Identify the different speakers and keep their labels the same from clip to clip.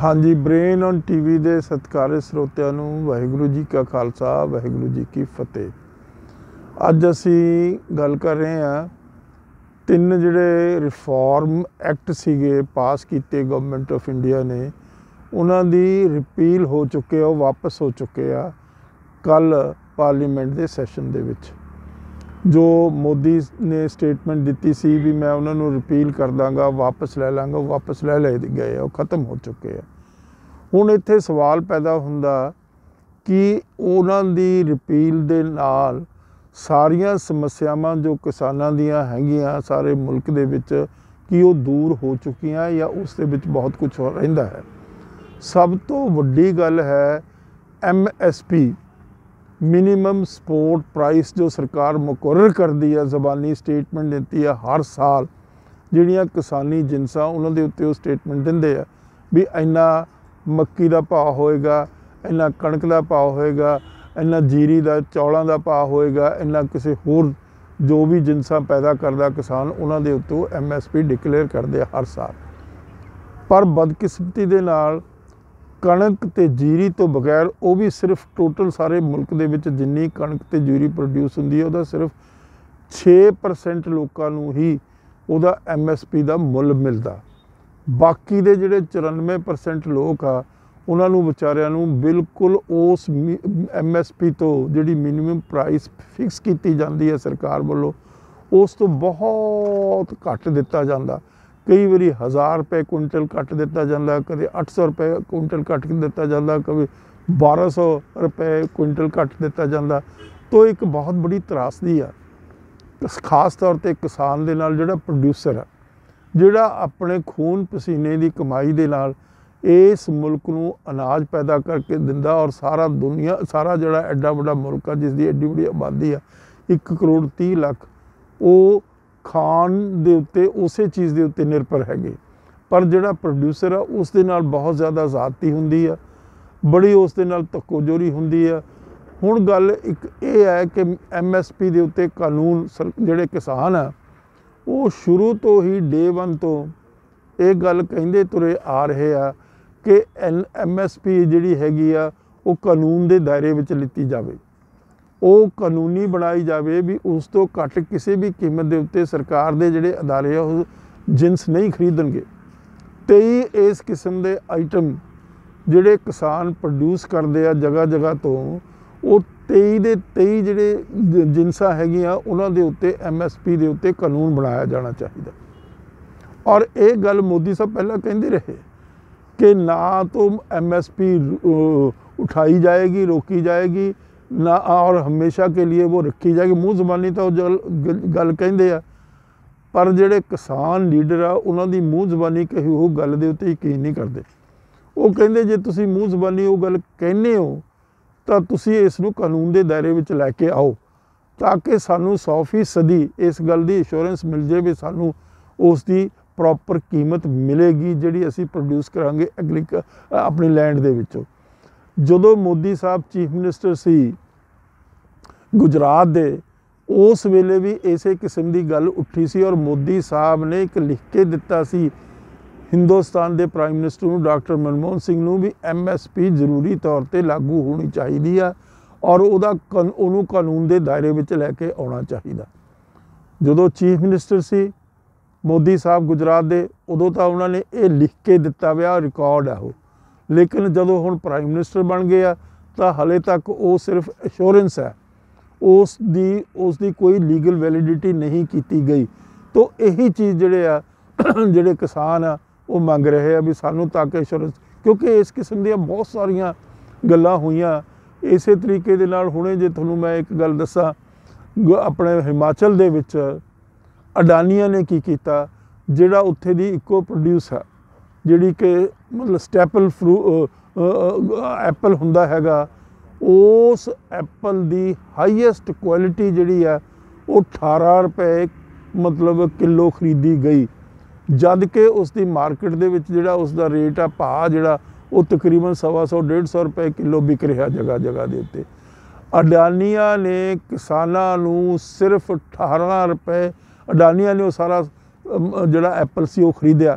Speaker 1: हाँ जी, brain on TV ਦੇ ਸਤਿਕਾਰਯੋਗ ਸਰੋਤਿਆਂ ਨੂੰ ਵਾਹਿਗੁਰੂ ਜੀ ਕਾ ਖਾਲਸਾ ਵਾਹਿਗੁਰੂ ਜੀ ਕੀ ਫਤਿਹ। ਅੱਜ ਅਸੀਂ ਗੱਲ ਕਰ ਰਹੇ ਹਾਂ ਤਿੰਨ ਜਿਹੜੇ ਰਿਫਾਰਮ ਐਕਟ ਸੀਗੇ ਪਾਸ ਕੀਤੇ ਗਵਰਨਮੈਂਟ ਆਫ ਇੰਡੀਆ ਨੇ, ਉਹਨਾਂ ਦੀ ਰਿਪੀਲ ਹੋ ਚੁੱਕੇ ਆ, ਉਹ ਵਾਪਸ ਹੋ ਚੁੱਕੇ ਆ ਕੱਲ੍ਹ ਪਾਰਲੀਮੈਂਟ ਦੇ ਸੈਸ਼ਨ ਦੇ ਵਿੱਚ। ਜੋ ਮੋਦੀ ਨੇ ਸਟੇਟਮੈਂਟ ਦਿੱਤੀ ਸੀ ਵੀ ਮੈਂ ਉਹਨਾਂ ਨੂੰ ਰਿਪੀਲ ਕਰ ਦਾਂਗਾ, ਵਾਪਸ ਲੈ ਲਾਂਗਾ, ਉਹ ਵਾਪਸ ਲੈ ਲਏ ਗਏ ਆ, ਉਹ ਖਤਮ ਹੋ ਚੁੱਕੇ ਆ। ਹੁਣ ਇੱਥੇ ਸਵਾਲ ਪੈਦਾ ਹੁੰਦਾ ਕਿ ਉਹਨਾਂ ਦੀ ਰਿਪੀਲ ਦੇ ਨਾਲ ਸਾਰੀਆਂ ਸਮੱਸਿਆਵਾਂ ਜੋ ਕਿਸਾਨਾਂ ਦੀਆਂ ਹੈਗੀਆਂ ਸਾਰੇ ਮੁਲਕ ਦੇ ਵਿੱਚ, ਕੀ ਉਹ ਦੂਰ ਹੋ ਚੁੱਕੀਆਂ ਜਾਂ ਉਸ ਦੇ ਵਿੱਚ ਬਹੁਤ ਕੁਝ ਰਹਿੰਦਾ ਹੈ। ਸਭ ਤੋਂ ਵੱਡੀ ਗੱਲ ਹੈ MSP ਮਿਨੀਮਮ ਸਪੋਰਟ ਪ੍ਰਾਈਸ ਜੋ ਸਰਕਾਰ ਮੁਕਰਰ ਕਰਦੀ ਹੈ, ਜ਼ਬਾਨੀ ਸਟੇਟਮੈਂਟ ਦਿੱਤੀ ਹੈ ਹਰ ਸਾਲ। ਜਿਹੜੀਆਂ ਕਿਸਾਨੀ ਜਿਨਸਾਂ ਉਹਨਾਂ ਦੇ ਉੱਤੇ ਉਹ ਸਟੇਟਮੈਂਟ ਦਿੰਦੇ ਆ ਵੀ ਇੰਨਾ ਮੱਕੀ ਦਾ ਭਾਅ ਹੋਏਗਾ, ਇੰਨਾ ਕਣਕ ਦਾ ਭਾਅ ਹੋਏਗਾ, ਇੰਨਾ ਜੀਰੀ ਦਾ ਚੌਲਾਂ ਦਾ ਭਾਅ ਹੋਏਗਾ, ਇੰਨਾ ਕਿਸੇ ਹੋਰ ਜੋ ਵੀ ਜਿਨਸਾਂ ਪੈਦਾ ਕਰਦਾ ਕਿਸਾਨ ਉਹਨਾਂ ਦੇ ਉੱਤੇ ਉਹ MSP ਡਿਕਲੇਅਰ ਕਰਦੇ ਆ ਹਰ ਸਾਲ। ਪਰ ਬਦਕਿਸਮਤੀ ਦੇ ਨਾਲ ਕਣਕ ਤੇ ਜੀਰੀ ਤੋਂ ਬਗੈਰ, ਉਹ ਵੀ ਸਿਰਫ ਟੋਟਲ ਸਾਰੇ ਮੁਲਕ ਦੇ ਵਿੱਚ ਜਿੰਨੀ ਕਣਕ ਤੇ ਜੀਰੀ ਪ੍ਰੋਡਿਊਸ ਹੁੰਦੀ ਹੈ ਉਹਦਾ ਸਿਰਫ 6% ਲੋਕਾਂ ਨੂੰ ਹੀ ਉਹਦਾ MSP ਦਾ ਮੁੱਲ ਮਿਲਦਾ। ਬਾਕੀ ਦੇ ਜਿਹੜੇ 94% ਲੋਕ ਆ ਉਹਨਾਂ ਨੂੰ ਵਿਚਾਰਿਆਂ ਨੂੰ ਬਿਲਕੁਲ ਉਸ MSP ਤੋਂ ਜਿਹੜੀ ਮਿਨੀਮਮ ਪ੍ਰਾਈਸ ਫਿਕਸ ਕੀਤੀ ਜਾਂਦੀ ਹੈ ਸਰਕਾਰ ਵੱਲੋਂ, ਉਸ ਤੋਂ ਬਹੁਤ ਘੱਟ ਦਿੱਤਾ ਜਾਂਦਾ। ਕਈ ਵਾਰੀ 1000 ਰੁਪਏ ਕੁਇੰਟਲ ਘੱਟ ਦਿੱਤਾ ਜਾਂਦਾ, ਕਦੇ 800 ਰੁਪਏ ਕੁਇੰਟਲ ਘੱਟ ਦਿੱਤਾ ਜਾਂਦਾ, ਕਦੇ 1200 ਰੁਪਏ ਕੁਇੰਟਲ ਘੱਟ ਦਿੱਤਾ ਜਾਂਦਾ। ਤੋ ਇੱਕ ਬਹੁਤ ਬੜੀ ਤਰਾਸਦੀ ਆ ਖਾਸ ਤੌਰ 'ਤੇ ਕਿਸਾਨ ਦੇ ਨਾਲ, ਜਿਹੜਾ ਪ੍ਰੋਡਿਊਸਰ ਆ, ਜਿਹੜਾ ਆਪਣੇ ਖੂਨ ਪਸੀਨੇ ਦੀ ਕਮਾਈ ਦੇ ਨਾਲ ਇਸ ਮੁਲਕ ਨੂੰ ਅਨਾਜ ਪੈਦਾ ਕਰਕੇ ਦਿੰਦਾ, ਔਰ ਸਾਰਾ ਜਿਹੜਾ ਐਡਾ ਵੱਡਾ ਮੁਲਕ ਆ ਜਿਸ ਦੀ ਐਡੀ ਵੱਡੀ ਆਬਾਦੀ ਆ 1 ਕਰੋੜ 30 ਲੱਖ, ਉਹ ਖਾਣ ਦੇ ਉੱਤੇ ਉਸੇ ਚੀਜ਼ ਦੇ ਉੱਤੇ ਨਿਰਭਰ ਹੈਗੇ। ਪਰ ਜਿਹੜਾ ਪ੍ਰੋਡਿਊਸਰ ਆ ਉਸ ਦੇ ਨਾਲ ਬਹੁਤ ਜ਼ਿਆਦਾ ਜ਼ਿਆਦਤੀ ਹੁੰਦੀ ਆ, ਬੜੀ ਉਸ ਦੇ ਨਾਲ ਧੱਕੋਜੋਰੀ ਹੁੰਦੀ ਆ। ਹੁਣ ਗੱਲ ਇੱਕ ਇਹ ਹੈ ਕਿ MSP ਦੇ ਉੱਤੇ ਕਾਨੂੰਨ ਜਿਹੜੇ ਕਿਸਾਨ ਆ ਉਹ ਸ਼ੁਰੂ ਤੋਂ ਹੀ day 1 ਤੋਂ ਇਹ ਗੱਲ ਕਹਿੰਦੇ ਤੁਰੇ ਆ ਰਹੇ ਆ ਕਿ MSP ਜਿਹੜੀ ਹੈਗੀ ਆ ਉਹ ਕਾਨੂੰਨ ਦੇ ਦਾਇਰੇ ਵਿੱਚ ਲਿੱਤੀ ਜਾਵੇ, ਉਹ ਕਾਨੂੰਨੀ ਬਣਾਈ ਜਾਵੇ ਵੀ ਉਸ ਤੋਂ ਘੱਟ ਕਿਸੇ ਵੀ ਕੀਮਤ ਦੇ ਉੱਤੇ ਸਰਕਾਰ ਦੇ ਜਿਹੜੇ ਅਦਾਰੇ ਆ ਉਹ ਜਿਨਸ ਨਹੀਂ ਖਰੀਦਣਗੇ। 23 ਇਸ ਕਿਸਮ ਦੇ ਆਈਟਮ ਜਿਹੜੇ ਕਿਸਾਨ ਪ੍ਰੋਡਿਊਸ ਕਰਦੇ ਆ ਜਗ੍ਹਾ ਜਗ੍ਹਾ ਤੋਂ, ਉਹ 23 ਦੇ 23 ਜਿਹੜੇ ਜਿਨਸਾਂ ਹੈਗੀਆਂ ਉਹਨਾਂ ਦੇ ਉੱਤੇ MSP ਦੇ ਉੱਤੇ ਕਾਨੂੰਨ ਬਣਾਇਆ ਜਾਣਾ ਚਾਹੀਦਾ। ਔਰ ਇਹ ਗੱਲ ਮੋਦੀ ਸਾਹਿਬ ਪਹਿਲਾਂ ਕਹਿੰਦੇ ਰਹੇ ਕਿ ਨਾ ਤਾਂ MSP ਉਠਾਈ ਜਾਏਗੀ, ਰੋਕੀ ਜਾਏਗੀ ਨਾ, ਔਰ ਹਮੇਸ਼ਾ ਕੇ लिए वो ਰੱਖੀ ਜਾਏਗੀ। ਮੂੰਹ ਜ਼ਬਾਨੀ ਤਾਂ ਉਹ ਗੱਲ ਕਹਿੰਦੇ ਆ, ਪਰ ਜਿਹੜੇ ਕਿਸਾਨ ਲੀਡਰ ਆ ਉਹਨਾਂ ਦੀ ਮੂੰਹ ਜ਼ਬਾਨੀ ਕਹੀ ਉਹ ਗੱਲ ਦੇ ਉੱਤੇ ਯਕੀਨ ਨਹੀਂ ਕਰਦੇ। ਉਹ ਕਹਿੰਦੇ ਜੇ ਤੁਸੀਂ ਮੂੰਹ ਜ਼ਬਾਨੀ ਉਹ ਗੱਲ ਕਹਿੰਦੇ ਹੋ ਤਾਂ ਤੁਸੀਂ ਇਸ ਨੂੰ ਕਾਨੂੰਨ ਦੇ ਦਾਇਰੇ ਵਿੱਚ ਲੈ ਕੇ ਆਓ, ਤਾਂ ਕਿ ਸਾਨੂੰ 100% ਇਸ ਗੱਲ ਦੀ ਇੰਸ਼ੋਰੈਂਸ ਮਿਲ ਜਾਵੇ ਵੀ ਸਾਨੂੰ ਉਸ ਦੀ ਪ੍ਰੋਪਰ ਕੀਮਤ ਮਿਲੇਗੀ ਜਿਹੜੀ ਅਸੀਂ ਪ੍ਰੋਡਿਊਸ ਕਰਾਂਗੇ ਆਪਣੀ ਲੈਂਡ ਦੇ ਵਿੱਚੋਂ। ਜਦੋਂ ਮੋਦੀ ਸਾਹਿਬ ਚੀਫ ਮਿਨਿਸਟਰ ਸੀ ਗੁਜਰਾਤ ਦੇ, ਉਸ ਵੇਲੇ ਵੀ ਇਸੇ ਕਿਸਮ ਦੀ ਗੱਲ ਉੱਠੀ ਸੀ, ਔਰ ਮੋਦੀ ਸਾਹਿਬ ਨੇ ਇੱਕ ਲਿਖ ਕੇ ਦਿੱਤਾ ਸੀ ਹਿੰਦੁਸਤਾਨ ਦੇ ਪ੍ਰਾਈਮ ਮਿਨਿਸਟਰ ਨੂੰ, ਡਾਕਟਰ ਮਨਮੋਹਨ ਸਿੰਘ ਨੂੰ, ਵੀ MSP ਜ਼ਰੂਰੀ ਤੌਰ 'ਤੇ ਲਾਗੂ ਹੋਣੀ ਚਾਹੀਦੀ ਆ ਔਰ ਉਹਨੂੰ ਕਾਨੂੰਨ ਦੇ ਦਾਇਰੇ ਵਿੱਚ ਲੈ ਕੇ ਆਉਣਾ ਚਾਹੀਦਾ। ਜਦੋਂ ਚੀਫ ਮਿਨਿਸਟਰ ਸੀ ਮੋਦੀ ਸਾਹਿਬ ਗੁਜਰਾਤ ਦੇ, ਉਦੋਂ ਤਾਂ ਉਹਨਾਂ ਨੇ ਇਹ ਲਿਖ ਕੇ ਦਿੱਤਾ ਵਿਆ, ਰਿਕਾਰਡ ਆ ਉਹ। ਲੇਕਿਨ ਜਦੋਂ ਹੁਣ ਪ੍ਰਾਈਮ ਮਿਨਿਸਟਰ ਬਣ ਗਏ ਆ ਤਾਂ ਹਾਲੇ ਤੱਕ ਉਹ ਸਿਰਫ ਅਸ਼ੋਰੈਂਸ ਹੈ, ਉਸ ਦੀ ਕੋਈ ਲੀਗਲ ਵੈਲਿਡਿਟੀ ਨਹੀਂ ਕੀਤੀ ਗਈ। ਤੋ ਇਹੀ ਚੀਜ਼ ਜਿਹੜੇ ਕਿਸਾਨ ਆ ਉਹ ਮੰਗ ਰਹੇ ਆ ਵੀ ਸਾਨੂੰ ਤੱਕ ਅਸ਼ੋਰੈਂਸ, ਕਿਉਂਕਿ ਇਸ ਕਿਸਮ ਦੀਆਂ ਬਹੁਤ ਸਾਰੀਆਂ ਗੱਲਾਂ ਹੋਈਆਂ ਇਸੇ ਤਰੀਕੇ ਦੇ ਨਾਲ। ਹੁਣੇ ਜੇ ਤੁਹਾਨੂੰ ਮੈਂ ਇੱਕ ਗੱਲ ਦੱਸਾਂ, ਆਪਣੇ ਹਿਮਾਚਲ ਦੇ ਵਿੱਚ ਅਡਾਨੀਆਂ ਨੇ ਕੀ ਕੀਤਾ, ਜਿਹੜਾ ਉੱਥੇ ਦੀ ਇਕੋ ਪ੍ਰੋਡਿਊਸ ਆ, ਜਿਹੜੀ ਕਿ ਮਤਲਬ ਸਟੈਪਲ ਐਪਲ ਹੁੰਦਾ ਹੈਗਾ, ਉਸ ਐਪਲ ਦੀ ਹਾਈਐਸਟ ਕੁਆਲਿਟੀ ਜਿਹੜੀ ਆ ਉਹ 18 ਰੁਪਏ ਮਤਲਬ ਕਿਲੋ ਖਰੀਦੀ ਗਈ, ਜਦ ਕਿ ਉਸ ਦੀ ਮਾਰਕੀਟ ਦੇ ਵਿੱਚ ਜਿਹੜਾ ਉਸ ਦਾ ਰੇਟ ਆ, ਭਾਅ ਜਿਹੜਾ ਉਹ ਤਕਰੀਬਨ 125-150 ਰੁਪਏ ਕਿਲੋ ਵਿਕ ਰਿਹਾ ਜਗ੍ਹਾ ਜਗ੍ਹਾ ਦੇ ਉੱਤੇ। ਅਡਾਨੀਆਂ ਨੇ ਕਿਸਾਨਾਂ ਨੂੰ ਸਿਰਫ 18 ਰੁਪਏ, ਅਡਾਨੀਆਂ ਨੇ ਉਹ ਸਾਰਾ ਜਿਹੜਾ ਐਪਲ ਸੀ ਉਹ ਖਰੀਦਿਆ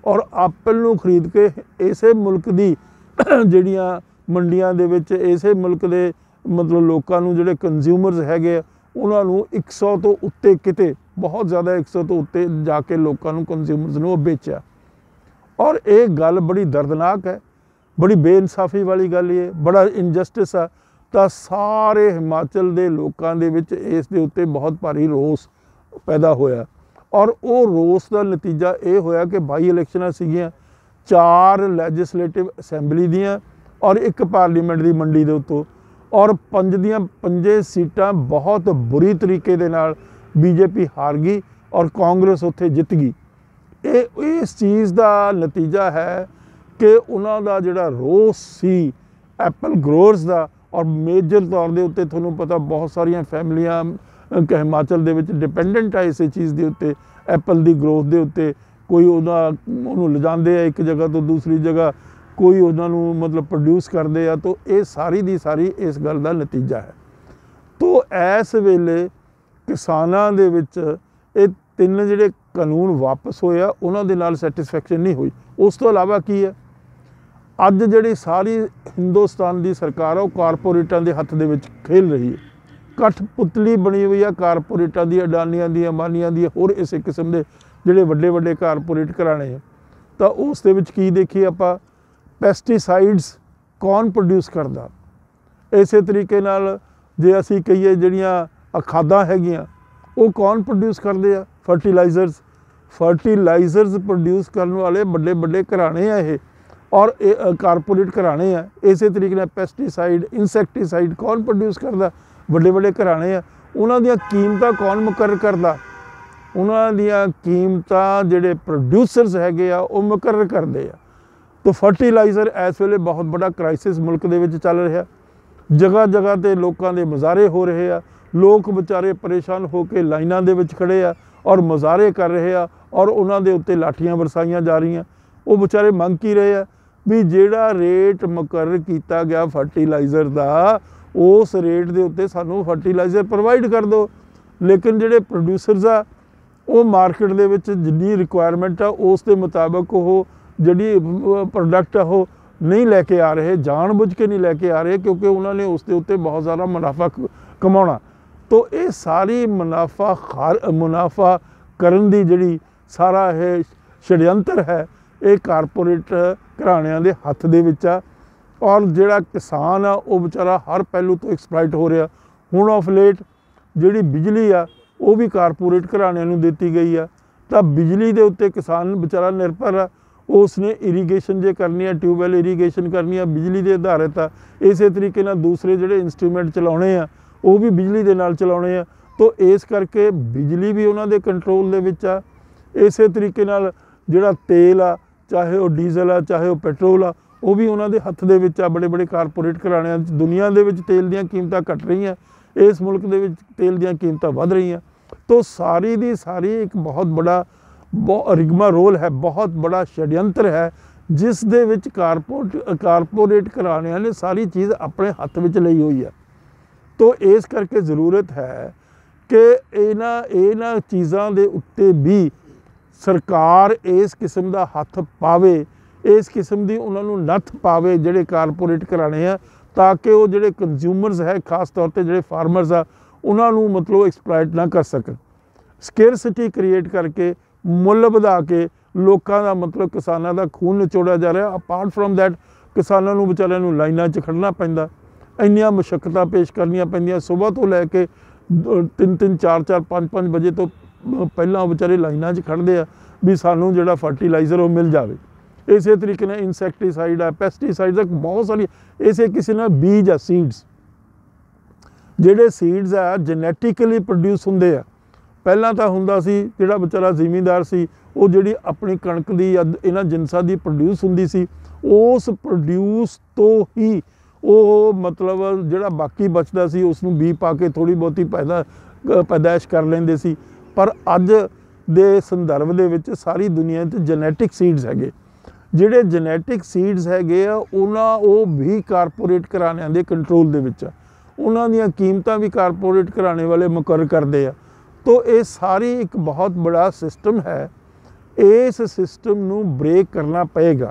Speaker 1: और एप्पल नूं खरीद के इसे मुल्क दी ਜਿਹੜੀਆਂ ਮੰਡੀਆਂ ਦੇ ਵਿੱਚ ਇਸੇ ਮੁਲਕ ਦੇ ਮਤਲਬ ਲੋਕਾਂ ਨੂੰ ਜਿਹੜੇ ਕੰਜ਼ਿਊਮਰਸ ਹੈਗੇ ਉਹਨਾਂ ਨੂੰ 100 ਤੋਂ ਉੱਤੇ ਕਿਤੇ ਬਹੁਤ ਜ਼ਿਆਦਾ 100 ਤੋਂ ਉੱਤੇ ਜਾ ਕੇ ਲੋਕਾਂ ਨੂੰ ਕੰਜ਼ਿਊਮਰਸ ਨੂੰ ਉਹ ਵੇਚਿਆ। ਔਰ ਇਹ ਗੱਲ ਬੜੀ ਦਰਦਨਾਕ ਹੈ, ਬੜੀ ਬੇਇਨਸਾਫੀ ਵਾਲੀ ਗੱਲ ਇਹ, ਬੜਾ ਇਨਜਸਟਿਸ ਆ। ਤਾਂ ਸਾਰੇ ਹਿਮਾਚਲ ਦੇ ਲੋਕਾਂ ਦੇ ਵਿੱਚ ਇਸ ਦੇ ਉੱਤੇ ਬਹੁਤ ਭਾਰੀ ਰੋਸ ਪੈਦਾ ਹੋਇਆ ਔਰ ਉਹ ਰੋਸ ਦਾ ਨਤੀਜਾ ਇਹ ਹੋਇਆ ਕਿ ਬਾਈ ਇਲੈਕਸ਼ਨਾਂ ਸੀਗੀਆਂ, 4 ਲੈਜਿਸਲੇਟਿਵ ਅਸੈਂਬਲੀ ਦੀਆਂ ਔਰ 1 ਪਾਰਲੀਮੈਂਟ ਦੀ ਮੰਡੀ ਦੇ ਉੱਤੋਂ, ਔਰ 5 ਦੀਆਂ 5 ਸੀਟਾਂ ਬਹੁਤ ਬੁਰੀ ਤਰੀਕੇ ਦੇ ਨਾਲ ਬੀਜੇਪੀ ਹਾਰ ਗਈ ਔਰ ਕਾਂਗਰਸ ਉੱਥੇ ਜਿੱਤ ਗਈ। ਇਹ ਇਸ ਚੀਜ਼ ਦਾ ਨਤੀਜਾ ਹੈ ਕਿ ਉਹਨਾਂ ਦਾ ਜਿਹੜਾ ਰੋਸ ਸੀ ਐਪਲ ਗਰੋਅਰਸ ਦਾ, ਔਰ ਮੇਜਰ ਤੌਰ ਦੇ ਉੱਤੇ ਤੁਹਾਨੂੰ ਪਤਾ ਬਹੁਤ ਸਾਰੀਆਂ ਫੈਮਲੀਆਂ ਹਿਮਾਚਲ ਦੇ ਵਿੱਚ ਡਿਪੈਂਡੈਂਟ ਆ ਇਸੇ ਚੀਜ਼ ਦੇ ਉੱਤੇ, ਐਪਲ ਦੀ ਗਰੋਥ ਦੇ ਉੱਤੇ। ਕੋਈ ਉਹਨੂੰ ਲਿਜਾਂਦੇ ਆ ਇੱਕ ਜਗ੍ਹਾ ਤੋਂ ਦੂਸਰੀ ਜਗ੍ਹਾ, ਕੋਈ ਉਹਨਾਂ ਨੂੰ ਮਤਲਬ ਪ੍ਰੋਡਿਊਸ ਕਰਦੇ ਆ। ਤਾਂ ਇਹ ਸਾਰੀ ਦੀ ਸਾਰੀ ਇਸ ਗੱਲ ਦਾ ਨਤੀਜਾ ਹੈ। ਤਾਂ ਇਸ ਵੇਲੇ ਕਿਸਾਨਾਂ ਦੇ ਵਿੱਚ ਇਹ 3 ਜਿਹੜੇ ਕਾਨੂੰਨ ਵਾਪਸ ਹੋਏ ਆ ਉਹਨਾਂ ਦੇ ਨਾਲ ਸੈਟਿਸਫੈਕਸ਼ਨ ਨਹੀਂ ਹੋਈ। ਉਸ ਤੋਂ ਇਲਾਵਾ ਕੀ ਹੈ, ਅੱਜ ਜਿਹੜੀ ਸਾਰੀ ਹਿੰਦੁਸਤਾਨ ਦੀ ਸਰਕਾਰ ਆ ਉਹ ਕਾਰਪੋਰੇਟਾਂ ਦੇ ਹੱਥ ਦੇ ਵਿੱਚ ਖੇਲ ਰਹੀ ਹੈ। ਕਠਪੁਤਲੀ ਬਣੀ ਹੋਈ ਆ ਕਾਰਪੋਰੇਟਾਂ ਦੀ, ਅਡਾਨੀਆਂ ਦੀ, ਅੰਬਾਨੀਆਂ ਦੀ, ਹੋਰ ਇਸੇ ਕਿਸਮ ਦੇ ਜਿਹੜੇ ਵੱਡੇ ਵੱਡੇ ਕਾਰਪੋਰੇਟ ਘਰਾਣੇ ਆ। ਤਾਂ ਉਸ ਦੇ ਵਿੱਚ ਕੀ ਦੇਖੀਏ ਆਪਾਂ, ਪੈਸਟੀਸਾਈਡਸ ਕੌਣ ਪ੍ਰੋਡਿਊਸ ਕਰਦਾ। ਇਸੇ ਤਰੀਕੇ ਨਾਲ ਜੇ ਅਸੀਂ ਕਹੀਏ ਜਿਹੜੀਆਂ ਖਾਦਾਂ ਹੈਗੀਆਂ ਉਹ ਕੌਣ ਪ੍ਰੋਡਿਊਸ ਕਰਦੇ ਆ, ਫਰਟੀਲਾਈਜ਼ਰਸ ਪ੍ਰੋਡਿਊਸ ਕਰਨ ਵਾਲੇ ਵੱਡੇ ਵੱਡੇ ਘਰਾਣੇ ਆ ਇਹ, ਔਰ ਇਹ ਕਾਰਪੋਰੇਟ ਘਰਾਣੇ ਆ। ਇਸੇ ਤਰੀਕੇ ਨਾਲ ਪੈਸਟੀਸਾਈਡ, ਇਨਸੈਕਟੀਸਾਈਡ ਕੌਣ ਪ੍ਰੋਡਿਊਸ ਕਰਦਾ, ਵੱਡੇ ਵੱਡੇ ਘਰਾਣੇ ਆ। ਉਹਨਾਂ ਦੀਆਂ ਕੀਮਤਾਂ ਕੌਣ ਮੁਕੱਰਰ ਕਰਦਾ, ਉਹਨਾਂ ਦੀਆਂ ਕੀਮਤਾਂ ਜਿਹੜੇ ਪ੍ਰੋਡਿਊਸਰਸ ਹੈਗੇ ਆ ਉਹ ਮੁਕੱਰਰ ਕਰਦੇ ਆ। ਤਾਂ ਫਰਟੀਲਾਈਜ਼ਰ ਇਸ ਵੇਲੇ ਬਹੁਤ ਬੜਾ ਕ੍ਰਾਈਸਿਸ ਮੁਲਕ ਦੇ ਵਿੱਚ ਚੱਲ ਰਿਹਾ, ਜਗ੍ਹਾ ਜਗ੍ਹਾ 'ਤੇ ਲੋਕਾਂ ਦੇ ਮੁਜ਼ਾਹਰੇ ਹੋ ਰਹੇ ਆ, ਲੋਕ ਵਿਚਾਰੇ ਪਰੇਸ਼ਾਨ ਹੋ ਕੇ ਲਾਈਨਾਂ ਦੇ ਵਿੱਚ ਖੜ੍ਹੇ ਆ ਔਰ ਮੁਜ਼ਾਹਰੇ ਕਰ ਰਹੇ ਆ ਔਰ ਉਹਨਾਂ ਦੇ ਉੱਤੇ ਲਾਠੀਆਂ ਵਰਸਾਈਆਂ ਜਾ ਰਹੀਆਂ। ਉਹ ਵਿਚਾਰੇ ਮੰਗ ਕੀ ਰਹੇ ਆ ਵੀ ਜਿਹੜਾ ਰੇਟ ਮੁਕੱਰਰ ਕੀਤਾ ਗਿਆ ਫਰਟੀਲਾਈਜ਼ਰ ਦਾ ਉਸ ਰੇਟ ਦੇ ਉੱਤੇ ਸਾਨੂੰ ਫਰਟੀਲਾਈਜ਼ਰ ਪ੍ਰੋਵਾਈਡ ਕਰ ਦਿਓ। ਲੇਕਿਨ ਜਿਹੜੇ ਪ੍ਰੋਡਿਊਸਰਸ ਆ ਉਹ ਮਾਰਕੀਟ ਦੇ ਵਿੱਚ ਜਿੰਨੀ ਰਿਕੁਆਇਰਮੈਂਟ ਆ ਉਸ ਦੇ ਮੁਤਾਬਕ ਉਹ ਜਿਹੜੀ ਪ੍ਰੋਡਕਟ ਆ ਉਹ ਨਹੀਂ ਲੈ ਕੇ ਆ ਰਹੇ, ਜਾਣ ਬੁੱਝ ਕੇ ਨਹੀਂ ਲੈ ਕੇ ਆ ਰਹੇ, ਕਿਉਂਕਿ ਉਹਨਾਂ ਨੇ ਉਸ ਦੇ ਉੱਤੇ ਬਹੁਤ ਜ਼ਿਆਦਾ ਮੁਨਾਫਾ ਕਮਾਉਣਾ। ਤਾਂ ਇਹ ਸਾਰੀ ਮੁਨਾਫਾ ਕਰਨ ਦੀ ਜਿਹੜੀ ਸਾਰਾ ਇਹ ਛੜਯੰਤਰ ਹੈ ਇਹ ਕਾਰਪੋਰੇਟ ਘਰਾਣਿਆਂ ਦੇ ਹੱਥ ਦੇ ਵਿੱਚ ਆ। ਔਰ ਜਿਹੜਾ ਕਿਸਾਨ ਆ ਉਹ ਵਿਚਾਰਾ ਹਰ ਪਹਿਲੂ ਤੋਂ ਐਕਸਪਲਾਈਟ ਹੋ ਰਿਹਾ। ਹੁਣ ਆਫ ਲੇਟ ਜਿਹੜੀ ਬਿਜਲੀ ਆ ਉਹ ਵੀ ਕਾਰਪੋਰੇਟ ਘਰਾਣਿਆਂ ਨੂੰ ਦਿੱਤੀ ਗਈ ਆ। ਤਾਂ ਬਿਜਲੀ ਦੇ ਉੱਤੇ ਕਿਸਾਨ ਵਿਚਾਰਾ ਨਿਰਭਰ ਆ। ਉਸਨੇ ਇਰੀਗੇਸ਼ਨ ਜੇ ਕਰਨੀ ਆ, ਟਿਊਬਵੈੱਲ ਇਰੀਗੇਸ਼ਨ ਕਰਨੀ ਆ, ਬਿਜਲੀ ਦੇ ਆਧਾਰਿਤ ਆ। ਇਸੇ ਤਰੀਕੇ ਨਾਲ ਦੂਸਰੇ ਜਿਹੜੇ ਇੰਸਟਰੂਮੈਂਟ ਚਲਾਉਣੇ ਆ ਉਹ ਵੀ ਬਿਜਲੀ ਦੇ ਨਾਲ ਚਲਾਉਣੇ ਆ। ਤਾਂ ਇਸ ਕਰਕੇ ਬਿਜਲੀ ਵੀ ਉਹਨਾਂ ਦੇ ਕੰਟਰੋਲ ਦੇ ਵਿੱਚ ਆ। ਇਸੇ ਤਰੀਕੇ ਨਾਲ ਜਿਹੜਾ ਤੇਲ ਆ, ਚਾਹੇ ਉਹ ਡੀਜ਼ਲ ਆ, ਚਾਹੇ ਉਹ ਪੈਟਰੋਲ ਆ, ਉਹ ਵੀ ਉਹਨਾਂ ਦੇ ਹੱਥ ਦੇ ਵਿੱਚ ਆ। ਬੜੇ ਬੜੇ ਕਾਰਪੋਰੇਟ ਘਰਾਣਿਆਂ 'ਚ ਦੁਨੀਆ ਦੇ ਵਿੱਚ ਤੇਲ ਦੀਆਂ ਕੀਮਤਾਂ ਘਟ ਰਹੀਆਂ, ਇਸ ਮੁਲਕ ਦੇ ਵਿੱਚ ਤੇਲ ਦੀਆਂ ਕੀਮਤਾਂ ਵੱਧ ਰਹੀਆਂ। ਤਾਂ ਸਾਰੀ ਦੀ ਸਾਰੀ ਇੱਕ ਬਹੁਤ ਬੜਾ ਰਿਗਮਾ ਰੋਲ ਹੈ, ਬਹੁਤ ਬੜਾ ਛੜਯੰਤਰ ਹੈ ਜਿਸ ਦੇ ਵਿੱਚ ਕਾਰਪੋਰੇਟ ਘਰਾਣਿਆਂ ਨੇ ਸਾਰੀ ਚੀਜ਼ ਆਪਣੇ ਹੱਥ ਵਿੱਚ ਲਈ ਹੋਈ ਹੈ। ਤਾਂ ਇਸ ਕਰਕੇ ਜ਼ਰੂਰਤ ਹੈ ਕਿ ਇਹਨਾਂ ਚੀਜ਼ਾਂ ਦੇ ਉੱਤੇ ਵੀ ਸਰਕਾਰ ਇਸ ਕਿਸਮ ਦਾ ਹੱਥ ਪਾਵੇ, ਇਸ ਕਿਸਮ ਦੀ ਉਹਨਾਂ ਨੂੰ ਨੱਥ ਪਾਵੇ ਜਿਹੜੇ ਕਾਰਪੋਰੇਟ ਘਰਾਣੇ ਆ, ਤਾਂ ਕਿ ਉਹ ਜਿਹੜੇ ਕੰਜ਼ਿਊਮਰਸ ਹੈ ਖਾਸ ਤੌਰ 'ਤੇ ਜਿਹੜੇ ਫਾਰਮਰਸ ਆ ਉਹਨਾਂ ਨੂੰ ਮਤਲਬ ਐਕਸਪਲਾਇਟ ਨਾ ਕਰ ਸਕਣ। ਸਕੇਅਰਸਿਟੀ ਕ੍ਰੀਏਟ ਕਰਕੇ, ਮੁੱਲ ਵਧਾ ਕੇ ਲੋਕਾਂ ਦਾ ਮਤਲਬ ਕਿਸਾਨਾਂ ਦਾ ਖੂਨ ਨਿਚੋੜਿਆ ਜਾ ਰਿਹਾ। ਅਪਾਰਟ ਫਰੋਮ ਦੈਟ ਕਿਸਾਨਾਂ ਨੂੰ ਵਿਚਾਰਿਆਂ ਨੂੰ ਲਾਈਨਾਂ 'ਚ ਖੜ੍ਹਨਾ ਪੈਂਦਾ, ਇੰਨੀਆਂ ਮੁਸ਼ੱਕਤਾਂ ਪੇਸ਼ ਕਰਨੀਆਂ ਪੈਂਦੀਆਂ। ਸੁਬਾਹ ਤੋਂ ਲੈ ਕੇ 3-3, 4-4, 5-5 ਵਜੇ ਤੋਂ ਪਹਿਲਾਂ ਉਹ ਵਿਚਾਰੇ ਲਾਈਨਾਂ 'ਚ ਖੜ੍ਹਦੇ ਆ ਵੀ ਸਾਨੂੰ ਜਿਹੜਾ ਫਰਟੀਲਾਈਜ਼ਰ ਉਹ ਮਿਲ ਜਾਵੇ। ਇਸੇ ਤਰੀਕੇ ਨਾਲ ਇਨਸੈਕਟੀਸਾਈਡ ਆ, ਪੈਸਟੀਸਾਈਡਸ ਆ, ਬਹੁਤ ਸਾਰੀ ਇਸੇ ਕਿਸੇ ਨਾਲ ਬੀਜ ਆ, ਸੀਡਸ, ਜਿਹੜੇ ਸੀਡਸ ਆ ਜੈਨੇਟਿਕਲੀ ਪ੍ਰੋਡਿਊਸ ਹੁੰਦੇ ਆ। ਪਹਿਲਾਂ ਤਾਂ ਹੁੰਦਾ ਸੀ ਜਿਹੜਾ ਵਿਚਾਰਾ ਜ਼ਿਮੀਂਦਾਰ ਸੀ ਉਹ ਜਿਹੜੀ ਆਪਣੀ ਕਣਕ ਦੀ ਜਾਂ ਇਹਨਾਂ ਜਿਨਸਾਂ ਦੀ ਪ੍ਰੋਡਿਊਸ ਹੁੰਦੀ ਸੀ, ਉਸ ਪ੍ਰੋਡਿਊਸ ਤੋਂ ਹੀ ਉਹ ਮਤਲਬ ਜਿਹੜਾ ਬਾਕੀ ਬਚਦਾ ਸੀ ਉਸ ਨੂੰ ਬੀ ਪਾ ਕੇ ਥੋੜ੍ਹੀ ਬਹੁਤੀ ਪੈਦਾਇਸ਼ ਕਰ ਲੈਂਦੇ ਸੀ। ਪਰ ਅੱਜ ਦੇ ਸੰਦਰਭ ਦੇ ਵਿੱਚ ਸਾਰੀ ਦੁਨੀਆ 'ਚ ਜੈਨੇਟਿਕ ਸੀਡਸ ਹੈਗੇ, ਜਿਹੜੇ ਜੈਨੇਟਿਕ ਸੀਡਸ ਹੈਗੇ ਆ ਉਹ ਵੀ ਕਾਰਪੋਰੇਟ ਘਰਾਣਿਆਂ ਦੇ ਕੰਟਰੋਲ ਦੇ ਵਿੱਚ ਆ। ਉਹਨਾਂ ਦੀਆਂ ਕੀਮਤਾਂ ਵੀ ਕਾਰਪੋਰੇਟ ਘਰਾਣੇ ਵਾਲੇ ਮੁਕੱਰਰ ਕਰਦੇ ਆ। ਤਾਂ ਇਹ ਸਾਰੀ ਇੱਕ ਬਹੁਤ ਬੜਾ ਸਿਸਟਮ ਹੈ इस सिस्टम नूं ब्रेक करना पएगा।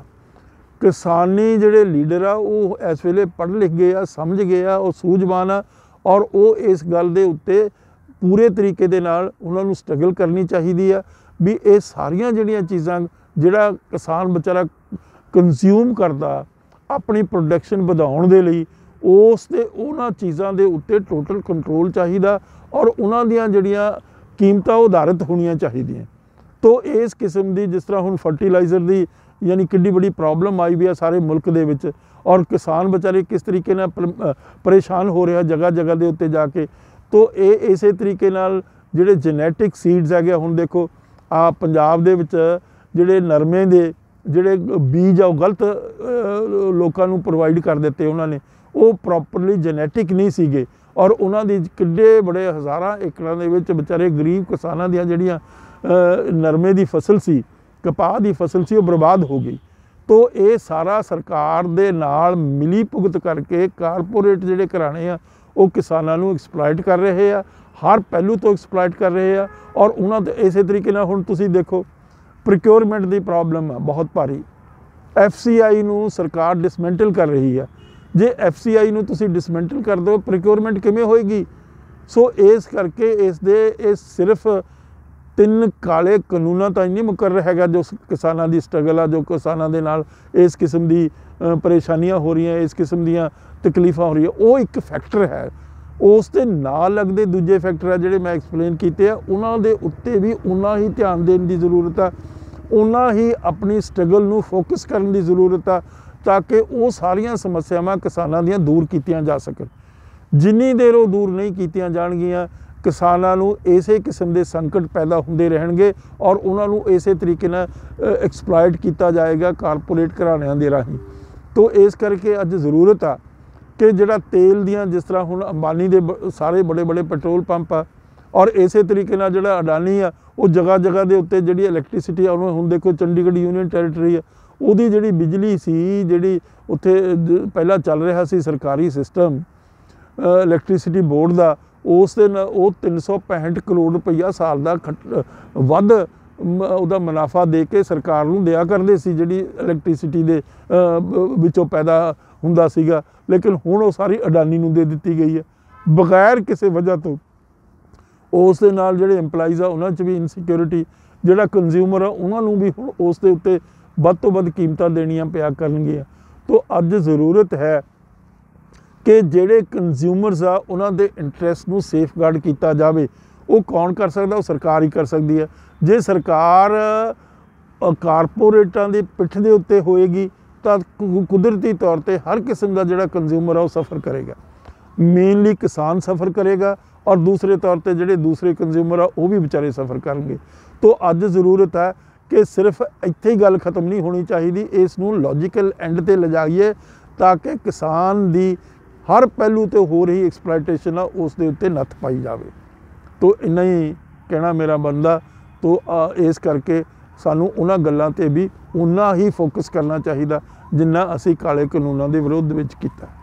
Speaker 1: किसानी जिहड़े लीडर आ वो इस वेले पढ़ लिख गए आ, समझ गए आ, वो सूझवान आ और वो इस गल दे उत्ते पूरे तरीके दे नाल उन्हां नूं स्ट्रगल करनी चाहिदी आ भी ये सारियां जिहड़ियां चीज़ां जिहड़ा किसान बेचारा कंज्यूम करदा अपनी प्रोडक्शन वधाउण दे लई उस ते उन्हां चीज़ां दे उत्ते टोटल कंट्रोल चाहिदा और उन्हां दियां जिहड़ियां कीमतां उधारित होणीआं चाहिदियां। तो इस किस्म की जिस तरह हुण फर्टिलाइज़र की यानी किड्डी बड़ी प्रॉब्लम आई भी है सारे मुल्क दे विच और किसान बेचारे किस तरीके नाल परेशान हो रहा जगह जगह के उत्ते जाके। तो ये इस तरीके नाल जिहड़े जेनैटिक सीड्स है हुण देखो आ पंजाब दे विच जिहड़े नरमे दे जिहड़े बीज आ गलत लोकां नूं प्रोवाइड कर दिते उन्होंने वो प्रॉपरली जेनैटिक नहीं सीगे और उन्हां दी किड्डे बड़े हज़ारां एकड़ां दे विच बेचारे गरीब किसानां दियां जिहड़ियां नरमे की फसल सी कपाह की फसल सी वो बर्बाद हो गई। तो ये सारा सरकार दे नाल मिली भुगत करके कारपोरेट जिहड़े घराणे आ वो किसानां नूं एक्सप्लॉइट कर रहे आ, हर पहलू तो एक्सप्लॉइट कर रहे आ और उन्हां दे इस तरीके नाल हुण तुसीं देखो प्रोक्योरमेंट की प्रॉब्लम है बहुत भारी। FCI नूं सरकार डिसमेंटल कर रही है, जे FCI नूं तुसीं डिसमेंटल कर दो प्रोक्योरमेंट किवें होएगी। सो इस करके इस सिर्फ 3 काले कानूनों ताईं नहीं मुकर हैगा जो किसानां दी स्ट्रगल आ, जो किसानां दे नाल इस किस्म दी परेशानियां हो रही हैं, इस किस्म दीयां तकलीफां हो रही है, वो एक फैक्टर है। उस दे नाल लगदे दूजे फैक्टर है जिहड़े मैं एक्सप्लेन कीते आ उन्हां दे उत्ते भी उन्ना ही ध्यान देण दी जरूरत है, उन्ना ही अपनी स्ट्रगल नूं फोकस करन दी जरूरत है ताकि वो सारियां समस्यावां किसानां दियां दूर कीतियां जा सकन। जिन्नी देर वो दूर नहीं कीतियां जाणगीआं किसानां नूं इसे किस्म के संकट पैदा होंदे रहणगे और उन्हां नूं इसे तरीके नाल एक्सप्लॉइट किया जाएगा कारपोरेट घराणिਆਂ दे राहीं। तो इस करके अज जरूरत आ कि जिहड़ा तेल दियां जिस तरह हुण अंबानी दे सारे बड़े बड़े पेट्रोल पंप आ और इसे तरीके नाल जिहड़ा अडानी आ वो जगह जगह के उत्ते जिहड़ी इलैक्ट्रिसिटी आ उन्होंने हुण देखो चंडीगढ़ यूनियन टैरेटरी आ उहदी जिहड़ी बिजली सी जिहड़ी उत्थे पहला चल रहा सी सरकारी सिस्टम इलैक्ट्रिसिटी बोर्ड का उस दिन वो 365 करोड़ रुपया साल का वध ਉਹਦਾ मुनाफा दे के सरकार नूं दिया करदे सी जिहड़ी इलैक्ट्रिसिटी दे विचों पैदा हुंदा सीगा, लेकिन हुण वो सारी अडानी नूं दे दित्ती गई है बगैर किसी वजह तो। उस दे नाल जिहड़े एम्पलाइज़ आ उन्हां च भी इनसिक्योरिटी, जिहड़ा कंज्यूमर आ उन्हां नूं भी हुण उस दे उत्ते वध तो वध कीमतां देणियां पिया करनगीआं। तो अज ज़रूरत है कि जिहड़े कंज्यूमर्स आ उन्हां दे इंटरस्ट नूं सेफगार्ड किया जाए। वो कौन कर सकदा? वो सरकार ही कर सकती है। जे सरकार कारपोरेटां दी पिठ दे उत्ते होएगी तो कुदरती तौर पर हर किस्म का जिहड़ा कंज्यूमर आ वो सफ़र करेगा, मेनली किसान सफ़र करेगा और दूसरे तौर पर जिहड़े दूसरे कंज्यूमर आ वो भी बेचारे सफ़र करेंगे। तो अज ज़रूरत है कि सिर्फ इत्थे ही गल खत्म नहीं होनी चाहिए, इसनूं लॉजिकल एंड ते ले जाइए ताकि किसान दी हर पहलू तो हो रही एक्सप्लॉइटेशन आ उस दे उत्ते नत्थ पाई जाए। तो इन्ना ही कहना मेरा बनदा। तो इस करके सानू उन्हां गल्लां ते भी उन्ना ही फोकस करना चाहिए जिन्ना असी काले कानूनां दे विरोध विच कीता।